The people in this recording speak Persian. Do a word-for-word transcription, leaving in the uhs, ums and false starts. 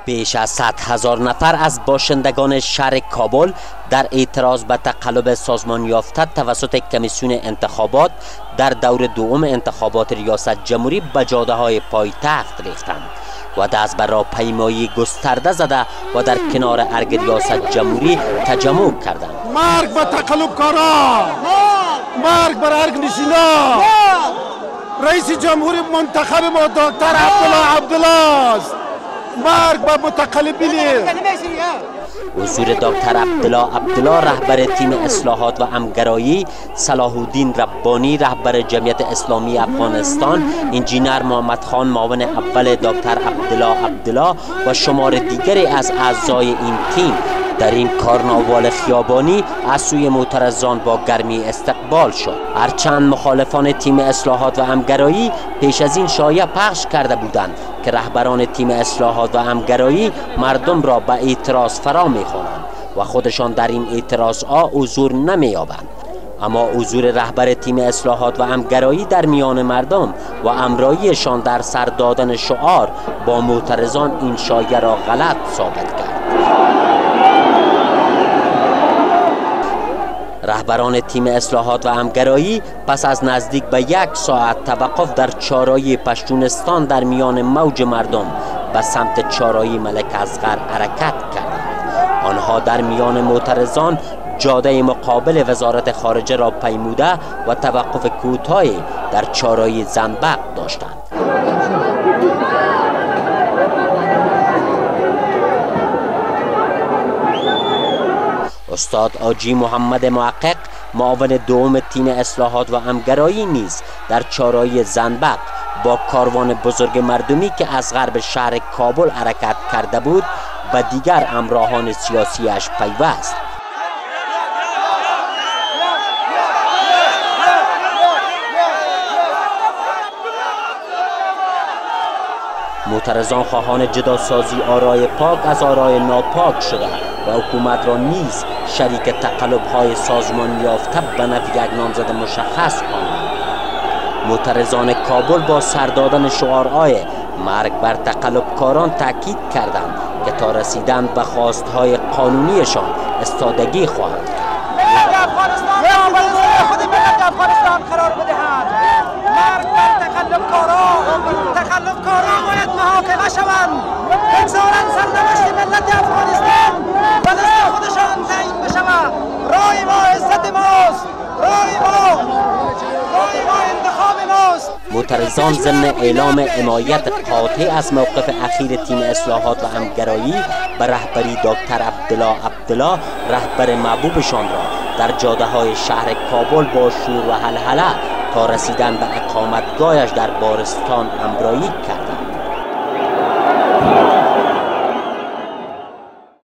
بیش از صد هزار نفر از باشندگان شهر کابل در اعتراض به تقلب سازمان یافته توسط کمیسیون انتخابات در دور دوم انتخابات ریاست جمهوری به جاده های پایتخت ریختند و دست بر راهپیمایی گسترده زده و در کنار ارگ ریاست جمهوری تجمع کردند. مرگ به تقلب کارا، مرگ بر ارگ نشینا. رئیس جمهوری منتخب ما دکتر عبدالله عبدالله است. مرگ به متقلبین. حضور دکتر عبدالله عبدالله رهبر تیم اصلاحات و همگرایی، صلاح الدین ربانی رهبر جمعیت اسلامی افغانستان، انجینر محمد خان معاون اول دکتر عبدالله عبدالله و شمار دیگری از اعضای این تیم در این کارناوال خیابانی از سوی معترضان با گرمی استقبال شد. هرچند مخالفان تیم اصلاحات و همگرایی پیش از این شایعه پخش کرده بودند که رهبران تیم اصلاحات و همگرایی مردم را به اعتراض فرا می‌خوانند و خودشان در این اعتراضها حضور نمی‌یابند، اما حضور رهبر تیم اصلاحات و همگرایی در میان مردم و همراهیشان در سر دادن شعار با معترضان این شایعه را غلط ثابت کرد. رهبران تیم اصلاحات و همگرایی پس از نزدیک به یک ساعت توقف در چهارراه پشتونستان در میان موج مردم به سمت چهارراه ملک اصغر حرکت کردند. آنها در میان معترضان جاده مقابل وزارت خارجه را پیموده و توقف کوتاهی در چهارراه زنبق داشتند. استاد آجی محمد محقق معاون دوم تیم اصلاحات و همگرایی نیز در چهارراه زنبق با کاروان بزرگ مردمی که از غرب شهر کابل حرکت کرده بود و دیگر همراهان سیاسیش پیوست. معترضان خواهان جداسازی آرای پاک از آرای ناپاک شده و حکومت را نیز شریک تقلب‌های سازمان یافته به نفع یک نامزد مشخص خواندند. معترضان کابل با سر دادن شعارهای مرگ بر تقلبکاران تاکید کردند که تا رسیدن به خواستهای قانونیشان استادگی خواهند کرد. افغانستان قرار بدهند. مرگ بر تقلبکاران، تقلبکاران باید محاکمه شوند، بگذارند سرنوشت ملت افغانستان به دست خودشان تعیین بشود. رای ما عزت ماست، رای ما رای ما انتخاب ماست. معترضان ضمن اعلام حمایت قاطع از موقف اخیر تیم اصلاحات و همگرایی به رهبری دکتر عبدالله عبدالله رهبر محبوبشان را در جاده های شهر کابل با شور و هلهله تا رسیدن به اقامتگاهش در بارستان همراهی کرد.